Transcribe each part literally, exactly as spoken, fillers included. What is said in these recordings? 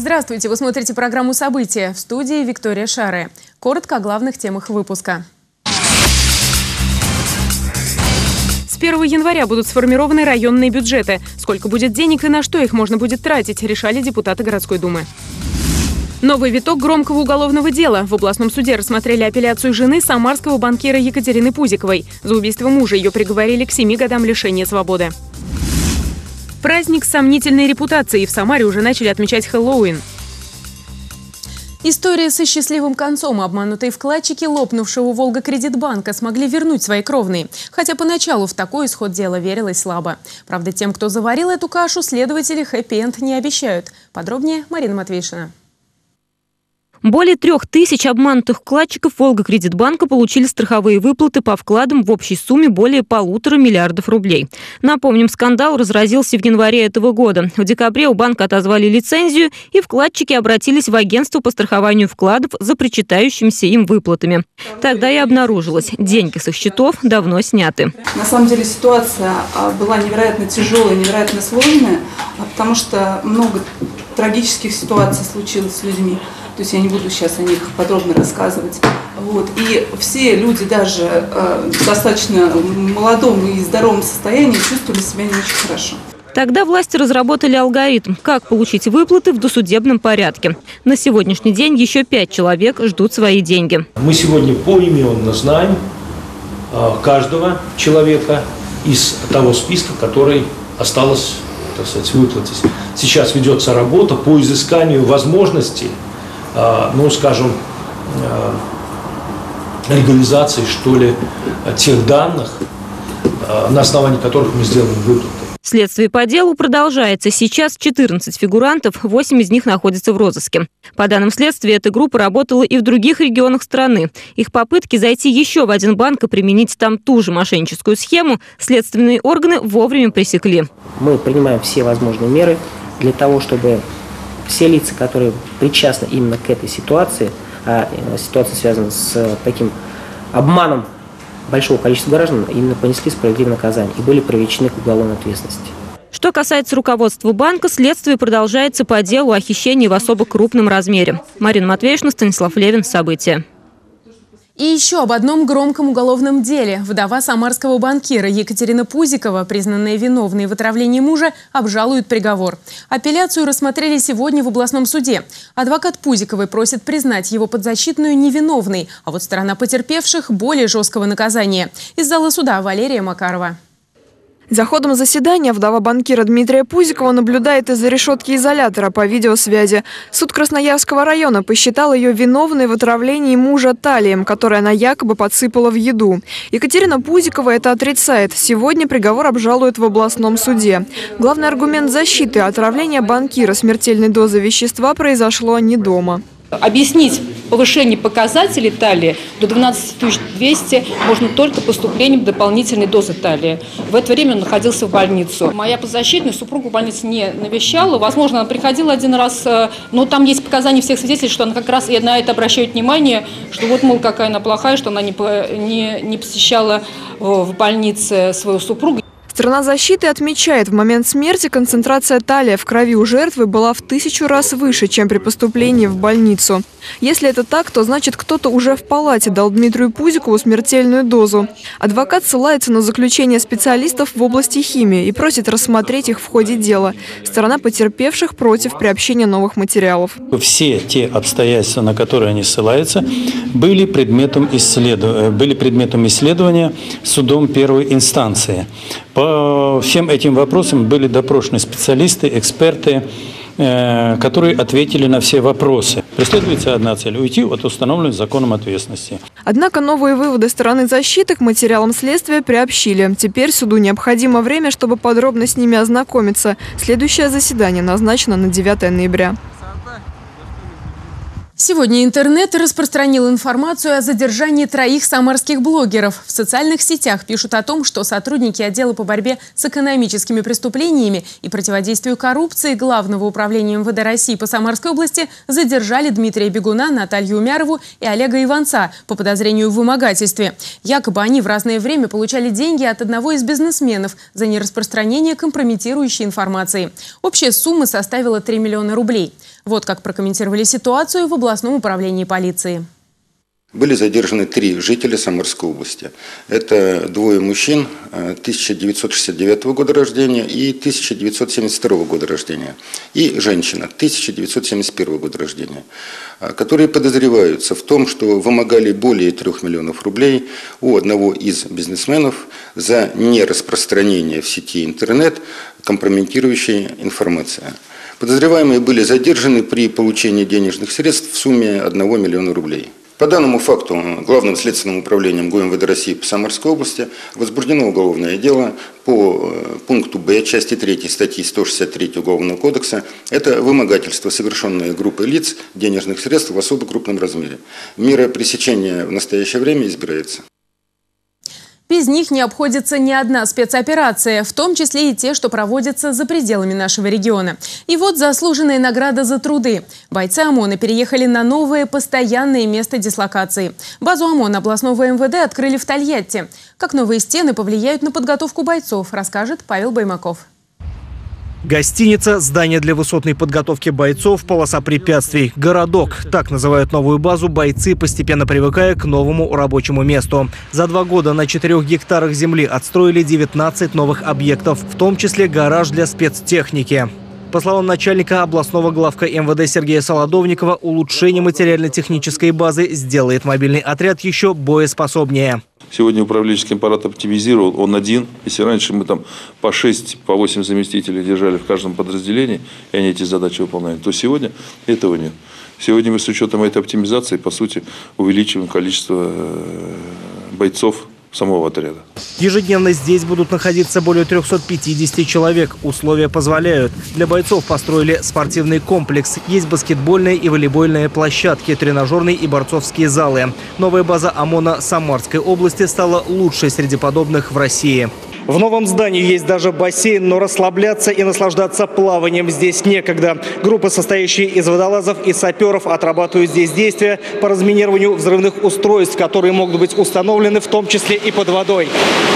Здравствуйте! Вы смотрите программу «События». В студии Виктория Шаре. Коротко о главных темах выпуска. С первого января будут сформированы районные бюджеты. Сколько будет денег и на что их можно будет тратить, решали депутаты городской думы. Новый виток громкого уголовного дела. В областном суде рассмотрели апелляцию жены самарского банкира Екатерины Пузиковой. За убийство мужа ее приговорили к семи годам лишения свободы. Праздник с сомнительной репутацией. В Самаре уже начали отмечать Хэллоуин. История со счастливым концом. Обманутые вкладчики лопнувшего Волгокредитбанка смогли вернуть свои кровные. Хотя поначалу в такой исход дела верилось слабо. Правда, тем, кто заварил эту кашу, следователи хэппи-энд не обещают. Подробнее Марина Матвейшина. Более трех тысяч обманутых вкладчиков Волгокредитбанка получили страховые выплаты по вкладам в общей сумме более полутора миллиардов рублей. Напомним, скандал разразился в январе этого года. В декабре у банка отозвали лицензию, и вкладчики обратились в агентство по страхованию вкладов за причитающимися им выплатами. Тогда и обнаружилось, деньги с их счетов давно сняты. На самом деле ситуация была невероятно тяжелая, невероятно сложная, потому что много трагических ситуаций случилось с людьми. То есть я не буду сейчас о них подробно рассказывать. Вот. И все люди даже э, в достаточно молодом и здоровом состоянии чувствовали себя не очень хорошо. Тогда власти разработали алгоритм, как получить выплаты в досудебном порядке. На сегодняшний день еще пять человек ждут свои деньги. Мы сегодня поименно знаем э, каждого человека из того списка, который осталось, так сказать, выплатить. Сейчас ведется работа по изысканию возможностей, ну, скажем, легализации, что ли, тех данных, на основании которых мы сделаем выплаты. Следствие по делу продолжается. Сейчас четырнадцать фигурантов, восемь из них находятся в розыске. По данным следствия, эта группа работала и в других регионах страны. Их попытки зайти еще в один банк и применить там ту же мошенническую схему следственные органы вовремя пресекли. Мы принимаем все возможные меры для того, чтобы все лица, которые причастны именно к этой ситуации, а ситуация связана с таким обманом большого количества граждан, именно понесли справедливое наказание и были привлечены к уголовной ответственности. Что касается руководства банка, следствие продолжается по делу о хищении в особо крупном размере. Марина Матвейшина, Станислав Левин. События. И еще об одном громком уголовном деле. Вдова самарского банкира Екатерина Пузикова, признанная виновной в отравлении мужа, обжалует приговор. Апелляцию рассмотрели сегодня в областном суде. Адвокат Пузиковой просит признать его подзащитную невиновной, а вот сторона потерпевших – более жесткого наказания. Из зала суда Валерия Макарова. За ходом заседания вдова банкира Дмитрия Пузикова наблюдает из-за решетки изолятора по видеосвязи. Суд Красноярского района посчитал ее виновной в отравлении мужа талием, которое она якобы подсыпала в еду. Екатерина Пузикова это отрицает. Сегодня приговор обжалуют в областном суде. Главный аргумент защиты – отравление банкира смертельной дозы вещества произошло не дома. Объяснить повышение показателей талии до двенадцати тысяч двухсот можно только поступлением дополнительной дозы талии. В это время он находился в больнице. Моя подзащитная супругу в больнице не навещала. Возможно, она приходила один раз, но там есть показания всех свидетелей, что она как раз и на это обращает внимание, что вот, мол, какая она плохая, что она не, не, не посещала в больнице свою супругу. Сторона защиты отмечает, в момент смерти концентрация талия в крови у жертвы была в тысячу раз выше, чем при поступлении в больницу. Если это так, то значит кто-то уже в палате дал Дмитрию Пузикову смертельную дозу. Адвокат ссылается на заключение специалистов в области химии и просит рассмотреть их в ходе дела. Сторона потерпевших против приобщения новых материалов. Все те обстоятельства, на которые они ссылаются, были предметом исследования, были предметом исследования судом первой инстанции. По всем этим вопросам были допрошены специалисты, эксперты, которые ответили на все вопросы. Преследуется одна цель – уйти от установленной законом ответственности. Однако новые выводы стороны защиты к материалам следствия приобщили. Теперь суду необходимо время, чтобы подробно с ними ознакомиться. Следующее заседание назначено на девятое ноября. Сегодня интернет распространил информацию о задержании троих самарских блогеров. В социальных сетях пишут о том, что сотрудники отдела по борьбе с экономическими преступлениями и противодействию коррупции Главного управления эм вэ дэ России по Самарской области задержали Дмитрия Бегуна, Наталью Умярову и Олега Иванца по подозрению в вымогательстве. Якобы они в разное время получали деньги от одного из бизнесменов за нераспространение компрометирующей информации. Общая сумма составила три миллиона рублей. Вот как прокомментировали ситуацию в областном управлении полиции. Были задержаны три жителя Самарской области. Это двое мужчин тысяча девятьсот шестьдесят девятого года рождения и тысяча девятьсот семьдесят второго года рождения. И женщина тысяча девятьсот семьдесят первого года рождения, которые подозреваются в том, что вымогали более трех миллионов рублей у одного из бизнесменов за нераспространение в сети интернет компрометирующей информации. Подозреваемые были задержаны при получении денежных средств в сумме одного миллиона рублей. По данному факту Главным следственным управлением ГУМВД России по Самарской области возбуждено уголовное дело по пункту Б части третьей статьи сто шестьдесят три Уголовного кодекса. Это вымогательство, совершенное группой лиц денежных средств в особо крупном размере. Мера пресечения в настоящее время избирается. Без них не обходится ни одна спецоперация, в том числе и те, что проводятся за пределами нашего региона. И вот заслуженная награда за труды. Бойцы ОМОНа переехали на новое постоянное место дислокации. Базу ОМОНа областного МВД открыли в Тольятти. Как новые стены повлияют на подготовку бойцов, расскажет Павел Баймаков. Гостиница, здание для высотной подготовки бойцов, полоса препятствий. Городок. Так называют новую базу бойцы, постепенно привыкая к новому рабочему месту. За два года на четырех гектарах земли отстроили девятнадцать новых объектов, в том числе гараж для спецтехники. По словам начальника областного главка МВД Сергея Солодовникова, улучшение материально-технической базы сделает мобильный отряд еще боеспособнее. Сегодня управленческий аппарат оптимизировал, он один. Если раньше мы там по шесть, по восемь заместителей держали в каждом подразделении, и они эти задачи выполняли, то сегодня этого нет. Сегодня мы с учетом этой оптимизации, по сути, увеличиваем количество бойцов самого отряда. Ежедневно здесь будут находиться более трёхсот пятидесяти человек. Условия позволяют. Для бойцов построили спортивный комплекс. Есть баскетбольные и волейбольные площадки, тренажерные и борцовские залы. Новая база ОМОНа Самарской области стала лучшей среди подобных в России. В новом здании есть даже бассейн, но расслабляться и наслаждаться плаванием здесь некогда. Группы, состоящие из водолазов и саперов, отрабатывают здесь действия по разминированию взрывных устройств, которые могут быть установлены в том числе и под водой.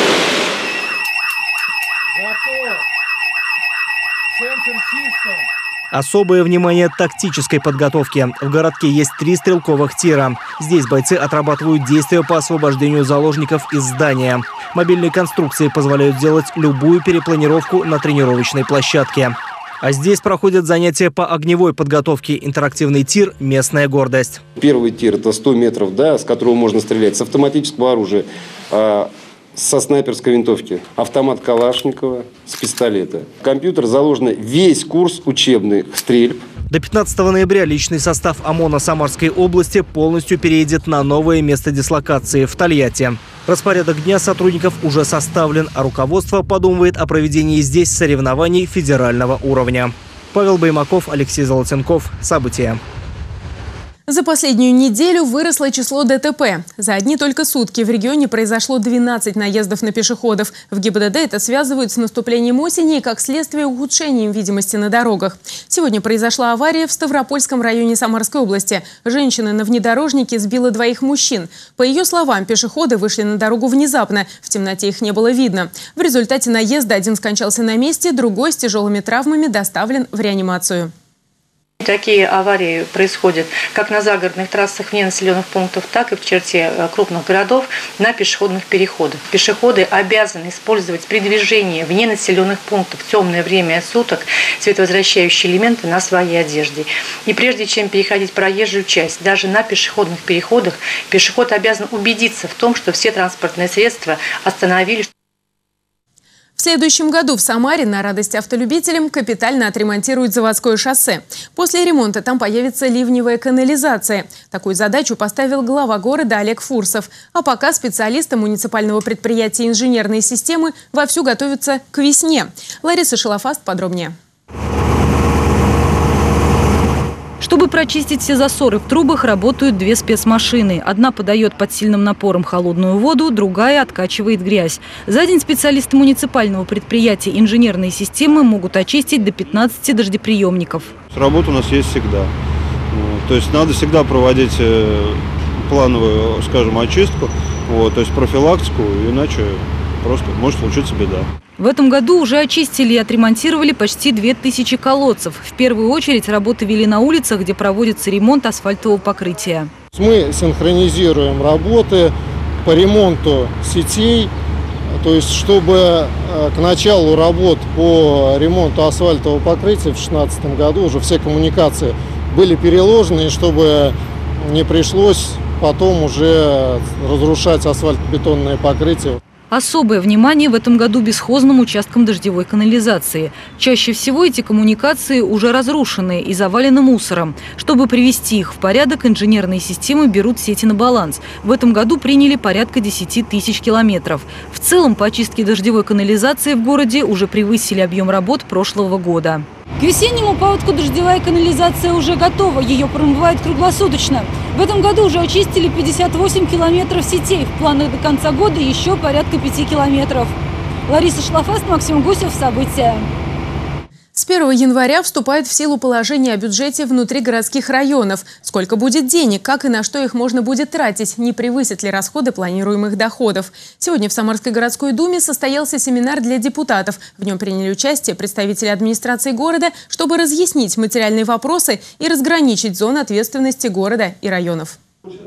Особое внимание тактической подготовке. В городке есть три стрелковых тира. Здесь бойцы отрабатывают действия по освобождению заложников из здания. Мобильные конструкции позволяют сделать любую перепланировку на тренировочной площадке. А здесь проходят занятия по огневой подготовке. Интерактивный тир – местная гордость. Первый тир – это сто метров, да, с которого можно стрелять с автоматического оружия, со снайперской винтовки, автомат Калашникова, с пистолета. В компьютер заложен весь курс учебных стрельб. До пятнадцатого ноября личный состав ОМОНа Самарской области полностью переедет на новое место дислокации в Тольятти. Распорядок дня сотрудников уже составлен, а руководство подумывает о проведении здесь соревнований федерального уровня. Павел Баймаков, Алексей Золотенков. События. За последнюю неделю выросло число ДТП. За одни только сутки в регионе произошло двенадцать наездов на пешеходов. В ГИБДД это связывают с наступлением осени и как следствие ухудшением видимости на дорогах. Сегодня произошла авария в Ставропольском районе Самарской области. Женщина на внедорожнике сбила двоих мужчин. По ее словам, пешеходы вышли на дорогу внезапно. В темноте их не было видно. В результате наезда один скончался на месте, другой с тяжелыми травмами доставлен в реанимацию. Такие аварии происходят как на загородных трассах вне населенных пунктов, так и в черте крупных городов на пешеходных переходах. Пешеходы обязаны использовать при движении вне населенных пунктов в темное время суток световозвращающие элементы на своей одежде. И прежде чем переходить проезжую часть, даже на пешеходных переходах, пешеход обязан убедиться в том, что все транспортные средства остановились. В следующем году в Самаре на радость автолюбителям капитально отремонтируют заводское шоссе. После ремонта там появится ливневая канализация. Такую задачу поставил глава города Олег Фурсов. А пока специалисты муниципального предприятия инженерные системы вовсю готовятся к весне. Лариса Шилофаст подробнее. Чтобы прочистить все засоры в трубах, работают две спецмашины. Одна подает под сильным напором холодную воду, другая откачивает грязь. За день специалисты муниципального предприятия инженерные системы могут очистить до пятнадцати дождеприемников. Работа у нас есть всегда. То есть надо всегда проводить плановую, скажем, очистку, вот, то есть профилактику, иначе просто может случиться беда. В этом году уже очистили и отремонтировали почти две тысячи колодцев. В первую очередь работы вели на улицах, где проводится ремонт асфальтового покрытия. Мы синхронизируем работы по ремонту сетей, то есть чтобы к началу работ по ремонту асфальтового покрытия в две тысячи шестнадцатом году уже все коммуникации были переложены, чтобы не пришлось потом уже разрушать асфальтобетонное покрытие. Особое внимание в этом году бесхозным участкам дождевой канализации. Чаще всего эти коммуникации уже разрушены и завалены мусором. Чтобы привести их в порядок, инженерные системы берут сети на баланс. В этом году приняли порядка десяти тысяч километров. В целом по очистке дождевой канализации в городе уже превысили объем работ прошлого года. К весеннему паводку дождевая канализация уже готова. Ее промывают круглосуточно. В этом году уже очистили пятьдесят восемь километров сетей. В планах до конца года еще порядка пяти километров. Лариса Шлафаст, Максим Гусев. События. С первого января вступает в силу положение о бюджете внутригородских районов. Сколько будет денег, как и на что их можно будет тратить, не превысят ли расходы планируемых доходов. Сегодня в Самарской городской думе состоялся семинар для депутатов. В нем приняли участие представители администрации города, чтобы разъяснить материальные вопросы и разграничить зоны ответственности города и районов.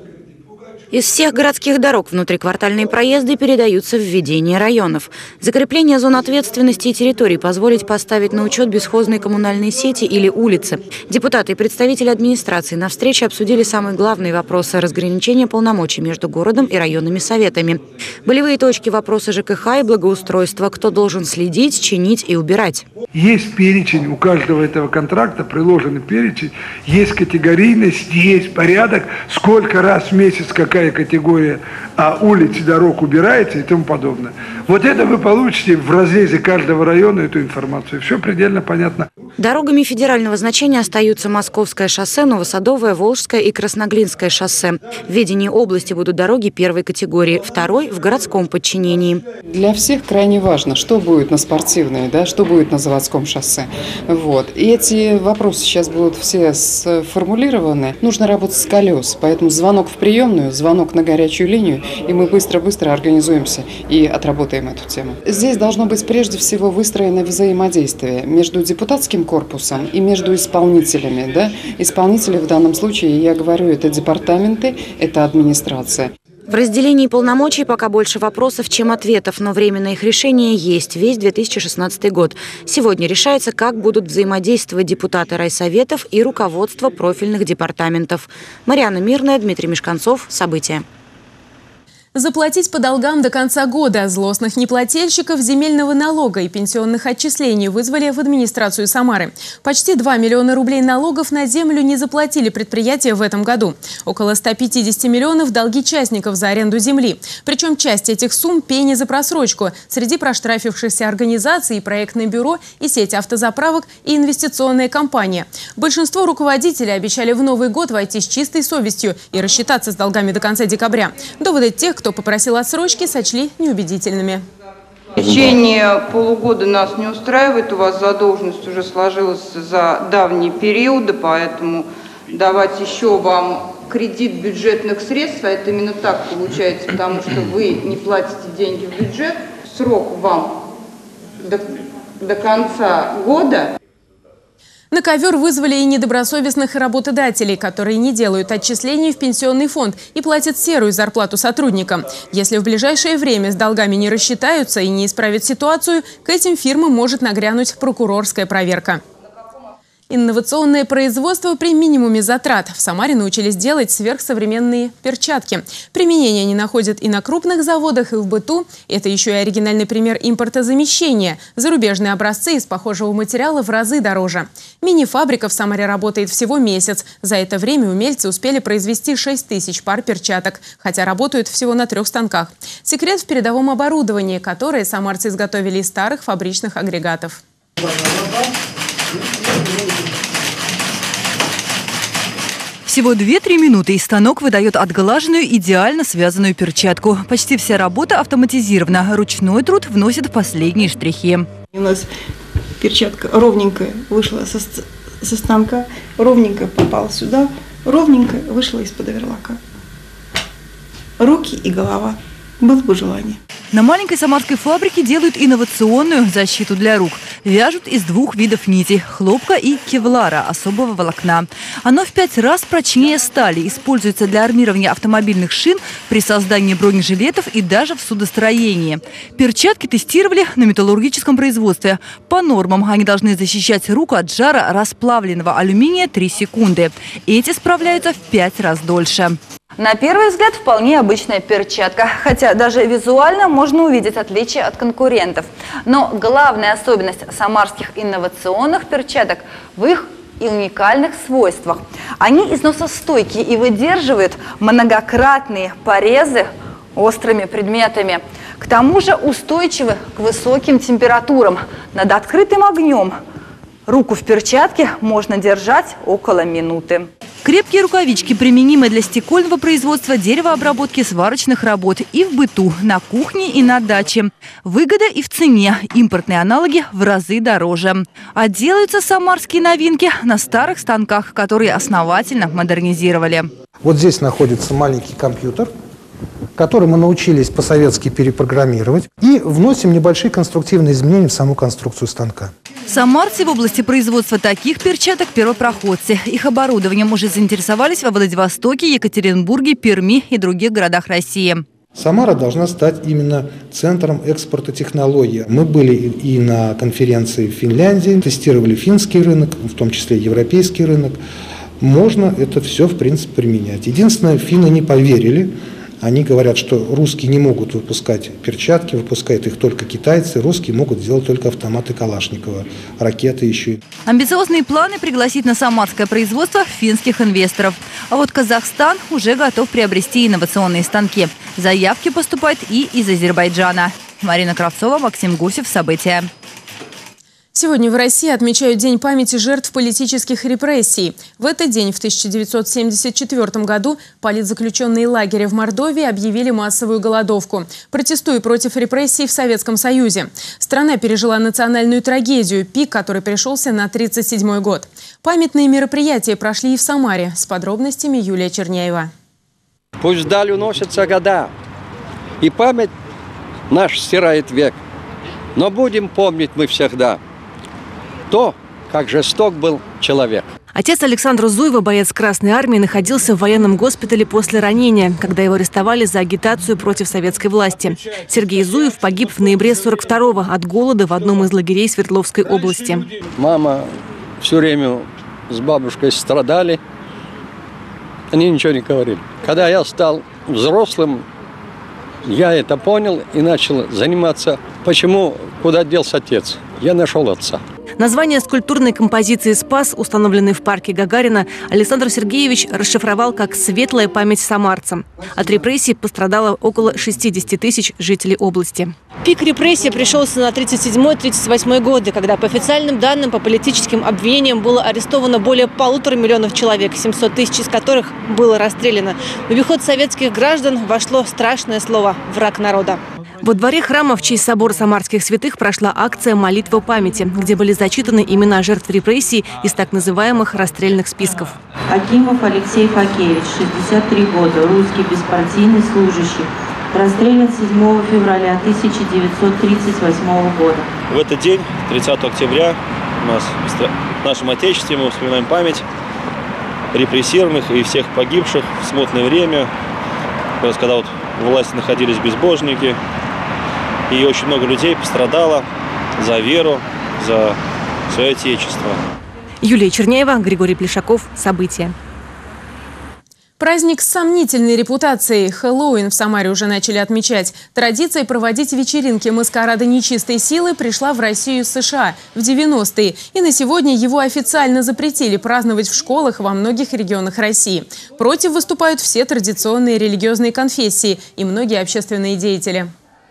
Из всех городских дорог внутриквартальные проезды передаются в ведение районов. Закрепление зон ответственности и территорий позволит поставить на учет бесхозные коммунальные сети или улицы. Депутаты и представители администрации на встрече обсудили самые главные вопросы разграничения полномочий между городом и районными советами. Болевые точки вопроса ЖКХ и благоустройства, кто должен следить, чинить и убирать. Есть перечень, у каждого этого контракта приложен перечень, есть категорийность, есть порядок, сколько раз в месяц какая категория а, улиц и дорог убирается и тому подобное. Вот это вы получите в разрезе каждого района эту информацию. Все предельно понятно. Дорогами федерального значения остаются Московское шоссе, Новосадовое, Волжское и Красноглинское шоссе. В ведении области будут дороги первой категории, второй – в городском подчинении. Для всех крайне важно, что будет на спортивной, да, что будет на заводском шоссе. Вот. И эти вопросы сейчас будут все сформулированы. Нужно работать с колес, поэтому звонок в приемную, звонок на горячую линию, и мы быстро-быстро организуемся и отработаем эту тему. Здесь должно быть прежде всего выстроено взаимодействие между депутатским корпусом и между исполнителями. Да? Исполнители в данном случае, я говорю, это департаменты, это администрация. В разделении полномочий пока больше вопросов, чем ответов, но время на их решение есть весь две тысячи шестнадцатый год. Сегодня решается, как будут взаимодействовать депутаты райсоветов и руководство профильных департаментов. Марьяна Мирная, Дмитрий Мешканцов. События. Заплатить по долгам до конца года злостных неплательщиков земельного налога и пенсионных отчислений вызвали в администрацию Самары. Почти два миллиона рублей налогов на землю не заплатили предприятия в этом году. Около ста пятидесяти миллионов – долги частников за аренду земли. Причем часть этих сумм – пени за просрочку. Среди проштрафившихся организаций и проектное бюро, и сеть автозаправок, и инвестиционная компания. Большинство руководителей обещали в Новый год войти с чистой совестью и рассчитаться с долгами до конца декабря. Доводы тех, кто попросил отсрочки, сочли неубедительными. В течение полугода нас не устраивает, у вас задолженность уже сложилась за давние периоды, поэтому давать еще вам кредит бюджетных средств, а это именно так получается, потому что вы не платите деньги в бюджет, срок вам до, до конца года. На ковер вызвали и недобросовестных работодателей, которые не делают отчислений в пенсионный фонд и платят серую зарплату сотрудникам. Если в ближайшее время с долгами не рассчитаются и не исправят ситуацию, к этим фирмам может нагрянуть прокурорская проверка. Инновационное производство при минимуме затрат. В Самаре научились делать сверхсовременные перчатки. Применение они находят и на крупных заводах, и в быту. Это еще и оригинальный пример импортозамещения. Зарубежные образцы из похожего материала в разы дороже. Мини-фабрика в Самаре работает всего месяц. За это время умельцы успели произвести шесть тысяч пар перчаток, хотя работают всего на трех станках. Секрет в передовом оборудовании, которое самарцы изготовили из старых фабричных агрегатов. Всего две-три минуты, и станок выдает отглаженную, идеально связанную перчатку. Почти вся работа автоматизирована. Ручной труд вносит последние штрихи. У нас перчатка ровненькая вышла со, со станка, ровненько попала сюда, ровненько вышла из-под оверлока. Руки и голова. Было бы желание. На маленькой самарской фабрике делают инновационную защиту для рук. Вяжут из двух видов нитей – хлопка и кевлара, особого волокна. Оно в пять раз прочнее стали, используется для армирования автомобильных шин, при создании бронежилетов и даже в судостроении. Перчатки тестировали на металлургическом производстве. По нормам они должны защищать руку от жара расплавленного алюминия три секунды. Эти справляются в пять раз дольше. На первый взгляд вполне обычная перчатка, хотя даже визуально можно увидеть отличия от конкурентов. Но главная особенность самарских инновационных перчаток в их и уникальных свойствах. Они износостойкие и выдерживают многократные порезы острыми предметами. К тому же устойчивы к высоким температурам. Над открытым огнем руку в перчатке можно держать около минуты. Крепкие рукавички применимы для стекольного производства, деревообработки, сварочных работ и в быту, на кухне и на даче. Выгода и в цене. Импортные аналоги в разы дороже. А делаются самарские новинки на старых станках, которые основательно модернизировали. Вот здесь находится маленький компьютер, который мы научились по-советски перепрограммировать, и вносим небольшие конструктивные изменения в саму конструкцию станка. Самарцы в области производства таких перчаток первопроходцы. Их оборудованием уже заинтересовались во Владивостоке, Екатеринбурге, Перми и других городах России. Самара должна стать именно центром экспорта технологий. Мы были и на конференции в Финляндии, тестировали финский рынок, в том числе европейский рынок. Можно это все, в принципе, применять. Единственное, финны не поверили. Они говорят, что русские не могут выпускать перчатки, выпускают их только китайцы. Русские могут сделать только автоматы Калашникова, ракеты еще. Амбициозные планы пригласить на самарское производство финских инвесторов. А вот Казахстан уже готов приобрести инновационные станки. Заявки поступают и из Азербайджана. Марина Кравцова, Максим Гусев. События. Сегодня в России отмечают День памяти жертв политических репрессий. В этот день в тысяча девятьсот семьдесят четвёртом году политзаключенные лагеря в Мордовии объявили массовую голодовку, протестуя против репрессий в Советском Союзе. Страна пережила национальную трагедию, пик которой пришелся на тридцать седьмой год. Памятные мероприятия прошли и в Самаре. С подробностями Юлия Черняева. Пусть вдаль уносятся года, и память наш стирает век. Но будем помнить мы всегда то, как жесток был человек. Отец Александра Зуева, боец Красной Армии, находился в военном госпитале после ранения, когда его арестовали за агитацию против советской власти. Сергей Зуев погиб в ноябре сорок второго от голода в одном из лагерей Свердловской области. Мама все время с бабушкой страдали, они ничего не говорили. Когда я стал взрослым, я это понял и начал заниматься. Почему, куда делся отец? Я нашел отца. Название скульптурной композиции «Спас», установленной в парке Гагарина, Александр Сергеевич расшифровал как «светлая память самарцам». От репрессий пострадало около шестидесяти тысяч жителей области. Пик репрессий пришелся на тридцать седьмой — тридцать восьмой годы, когда по официальным данным по политическим обвинениям было арестовано более полутора миллионов человек, семьсот тысяч из которых было расстреляно. В обиход советских граждан вошло страшное слово «враг народа». Во дворе храма в честь собора самарских святых прошла акция «Молитва памяти», где были зачитаны имена жертв репрессий из так называемых расстрельных списков. Акимов Алексей Факевич, шестьдесят три года, русский беспартийный служащий, расстрелян седьмого февраля тысяча девятьсот тридцать восьмого года. В этот день, тридцатого октября, у нас в нашем Отечестве мы вспоминаем память репрессированных и всех погибших в смутное время, когда вот у власти находились безбожники. И очень много людей пострадало за веру, за свое отечество. Юлия Черняева, Григорий Плешаков. События. Праздник с сомнительной репутацией. Хэллоуин в Самаре уже начали отмечать. Традиция проводить вечеринки маскарада нечистой силы пришла в Россию из США в девяностые. И на сегодня его официально запретили праздновать в школах во многих регионах России. Против выступают все традиционные религиозные конфессии и многие общественные деятели.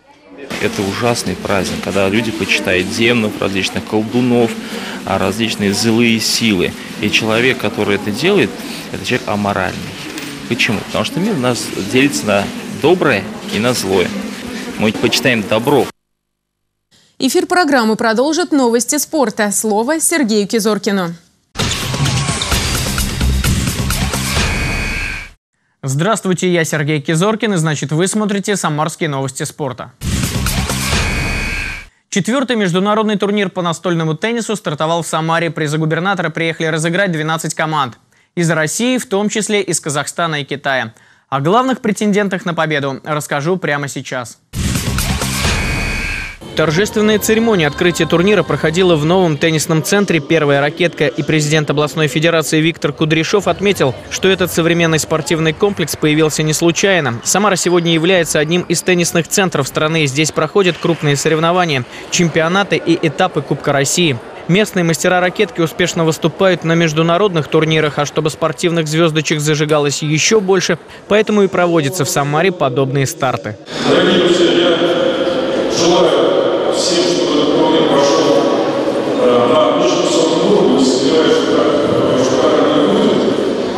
Это ужасный праздник, когда люди почитают демонов, различных колдунов, различные злые силы. И человек, который это делает, это человек аморальный. Почему? Потому что мир у нас делится на доброе и на злое. Мы почитаем добро. Эфир программы продолжит новости спорта. Слово Сергею Кизоркину. Здравствуйте, я Сергей Кизоркин, и значит вы смотрите «Самарские новости спорта». Четвертый международный турнир по настольному теннису стартовал в Самаре. Призы губернатора приехали разыграть двенадцать команд. Из России, в том числе из Казахстана и Китая. О главных претендентах на победу расскажу прямо сейчас. Торжественная церемония открытия турнира проходила в новом теннисном центре «Первая ракетка», и президент областной федерации Виктор Кудряшов отметил, что этот современный спортивный комплекс появился не случайно. Самара сегодня является одним из теннисных центров страны. Здесь проходят крупные соревнования, чемпионаты и этапы Кубка России. Местные мастера ракетки успешно выступают на международных турнирах, а чтобы спортивных звездочек зажигалось еще больше, поэтому и проводятся в Самаре подобные старты. Дорогие друзья, я желаю всем, чтобы этот турнир прошел на очень высоком уровне, сомневаюсь, что так оно и будет.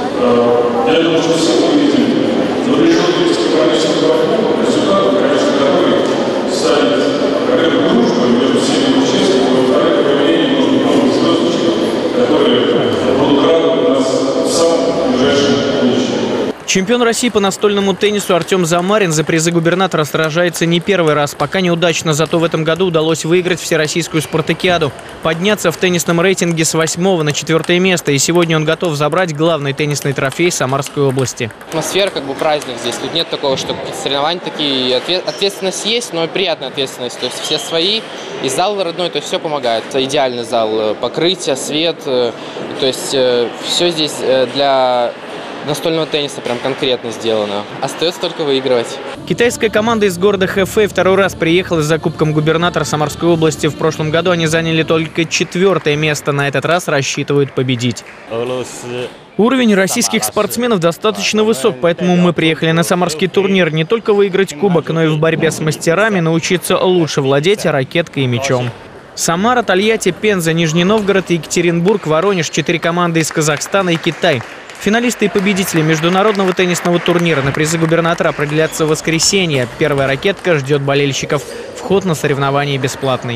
Я думаю, что все мы видим напряженный бескомпромиссный подход, результат, конечно, который станет, во-первых, дружбой между всеми участниками, во-вторых, появлением новых звездочек, которые будут радовать нас в самом ближайшем будущем. Чемпион России по настольному теннису Артем Замарин за призы губернатора сражается не первый раз. Пока неудачно, зато в этом году удалось выиграть всероссийскую спартакиаду, подняться в теннисном рейтинге с восьмого на четвертое место. И сегодня он готов забрать главный теннисный трофей Самарской области. Атмосфера, как бы праздник здесь. Тут нет такого, что какие-то соревнования такие. Ответственность есть, но и приятная ответственность. То есть все свои, и зал родной, то есть все помогает. Это идеальный зал, покрытие, свет. То есть все здесь для настольного тенниса прям конкретно сделано. Остается только выигрывать. Китайская команда из города Хэфэй второй раз приехала за кубком губернатора Самарской области. В прошлом году они заняли только четвертое место. На этот раз рассчитывают победить. Уровень российских спортсменов достаточно высок, поэтому мы приехали на самарский турнир не только выиграть кубок, но и в борьбе с мастерами научиться лучше владеть ракеткой и мячом. Самара, Тольятти, Пенза, Нижний Новгород, Екатеринбург, Воронеж, четыре команды из Казахстана и Китай. Финалисты и победители международного теннисного турнира на призы губернатора определятся в воскресенье. Первая ракетка ждет болельщиков. Вход на соревнования бесплатный.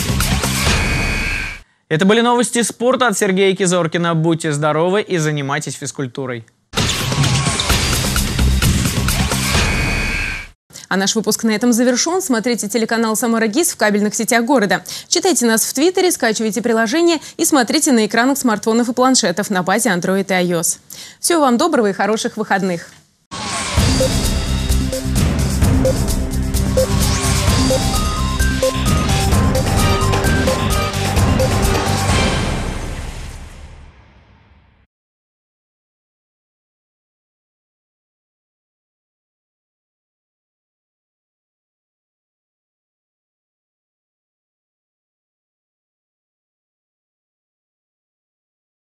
Это были новости спорта от Сергея Кизоркина. Будьте здоровы и занимайтесь физкультурой. А наш выпуск на этом завершен. Смотрите телеканал «Самара ГИС» в кабельных сетях города. Читайте нас в Твиттере, скачивайте приложение и смотрите на экранах смартфонов и планшетов на базе Android и iOS. Всего вам доброго и хороших выходных.